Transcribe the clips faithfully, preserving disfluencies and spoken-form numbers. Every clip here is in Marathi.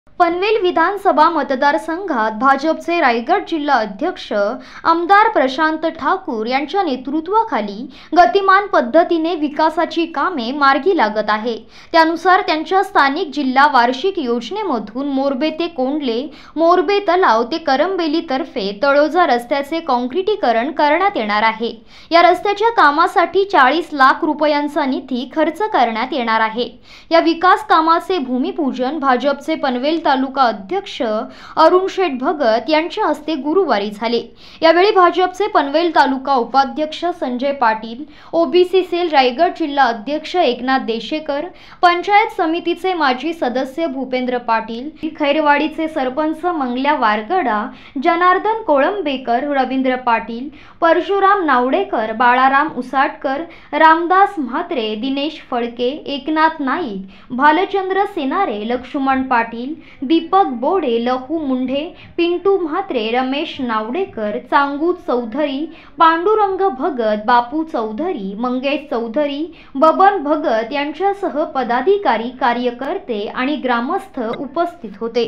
पनवेल विधानसभा मतदारसंघात भाजपचे रायगड जिल्हा अध्यक्ष आमदार प्रशांत ठाकूर यांच्या नेतृत्वाखाली गतिमान पद्धतीने विकासाची कामे मार्गी लागत आहे। त्यानुसार त्यांच्या स्थानिक जिल्हा वार्षिक योजनेमधून मोरबे ते कोंडले, मोरबे तलाव ते करंबेली तर्फे तळोजा रस्त्याचे काँक्रिटीकरण करण्यात येणार आहे। या रस्त्याच्या कामासाठी चाळीस लाख रुपयांचा निधी खर्च करण्यात येणार आहे। या विकास कामाचे भूमिपूजन भाजपचे पनवेल तालुका अध्यक्ष अरुण शेठ भगत यांच्या हस्ते गुरुवारी झाले। यावेळी भाजपचे पनवेल तालुका उपाध्यक्ष संजय पाटील, ओबीसी सेल रायगड जिल्हा अध्यक्ष एकनाथ देशेकर, पंचायत समितीचे माजी सदस्य भूपेंद्र पाटील, खैरवाडीचे सरपंच मंगल्या वारगडा, जनार्दन कोळंबेकर, रवींद्र पाटील, परशुराम नावडेकर, बाळाराम उसाटकर, रामदास म्हात्रे, दिनेश फळके, एकनाथ नाईक, भालचंद्र सेनारे, लक्ष्मण पाटील, दीपक बोडे, लहू मुंढे, पिंटू म्हात्रे, रमेश नावडेकर, चांगू चौधरी, पांडुरंग भगत, बापू चौधरी, मंगेश चौधरी, बबन भगत यांच्यासह पदाधिकारी, कार्यकर्ते आणि ग्रामस्थ उपस्थित होते।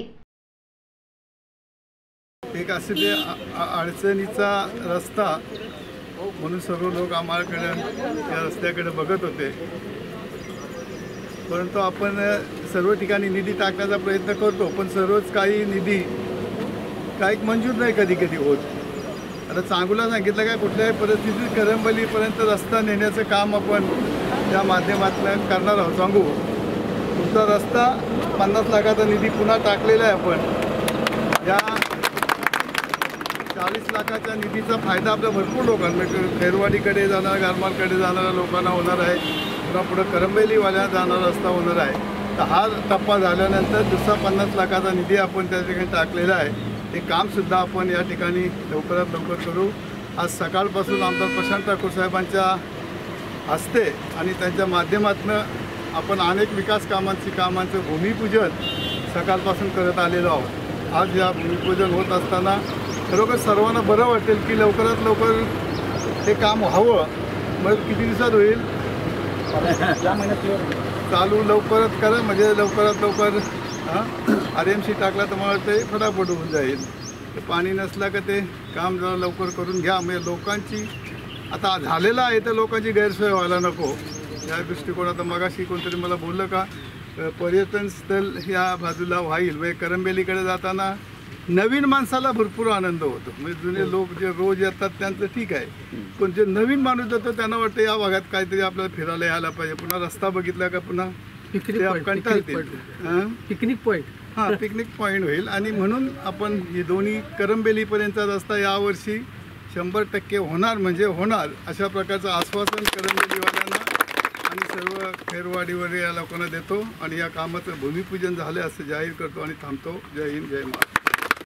एक असे ते अडचणीचा रस्ता म्हणून सर्व लोक आम्हाकडे त्या रस्त्याकडे बघत होते, परंतु आपण सर्व ठिकाणी निधी टाकण्याचा प्रयत्न करतो, पण सर्वच काही निधी काही मंजूर नाही कधी कधी होत। आता चांगूला सांगितलं काय कुठल्याही परिस्थितीत करंबलीपर्यंत रस्ता नेण्याचं काम आपण त्या माध्यमातून करणार आहोत। सांगू तुमचा रस्ता पन्नास लाखाचा निधी पुन्हा टाकलेला आहे। आपण या चाळीस लाखाच्या निधीचा फायदा आपल्या भरपूर लोकांना, खैरवाडीकडे जाणाऱ्या, गारमालकडे जाणाऱ्या लोकांना होणार आहे, पुन्हा पुढं करंबेलीवाल्या जाणारा रस्ता होणार आहे। तर हा टप्पा झाल्यानंतर दुसरा पन्नास लाखाचा निधी आपण त्या ठिकाणी टाकलेला आहे। ते कामसुद्धा आपण या ठिकाणी लवकरात लवकर करू। आज सकाळपासून आमदार प्रशांत ठाकूर साहेबांच्या हस्ते आणि त्यांच्या माध्यमातून आपण अनेक विकास कामांची कामांचं भूमिपूजन सकाळपासून करत आलेलो आहोत। आज या भूमिपूजन होत असताना खरोखर सर्वांना बरं वाटेल की लवकरात लवकर हे काम व्हावं। मग किती दिवसात होईल? या महिन्यात चालू लवकरात करा, म्हणजे लवकरात लवकर हां आर एम सी टाकला तर मला ते फटाफट होऊन जाईल। ते पाणी नसलं का ते काम जरा लवकर करून घ्या, म्हणजे लोकांची आता झालेलं आहे तर लोकांची गैरसोय व्हायला नको या दृष्टिकोनात। मगाशी कोणतरी मला बोललं का पर्यटन स्थळ ह्या बाजूला व्हाईल, म्हणजे करंबेलीकडे जाताना नवीन माणसाला भरपूर आनंद होतो। म्हणजे जुने लोक जे रोज येतात त्यांचं ठीक आहे, पण जे नवीन माणूस जातो त्यांना वाटतं या भागात काहीतरी आपल्याला फिरायला यायला पाहिजे। पुन्हा रस्ता बघितला का पुन्हा कंटाळतील, पिकनिक पॉईंट हां पिकनिक पॉईंट होईल। आणि म्हणून आपण ही दोन्ही करंबेलीपर्यंतचा रस्ता यावर्षी शंभर टक्के होणार म्हणजे होणार अशा प्रकारचं आश्वासन करंबेलीवाल्यांना आणि सर्व खैरवाडीवर या लोकांना देतो आणि या कामाचं भूमिपूजन झालं असं जाहीर करतो आणि थांबतो। जय हिंद, जय महाराष्ट्र।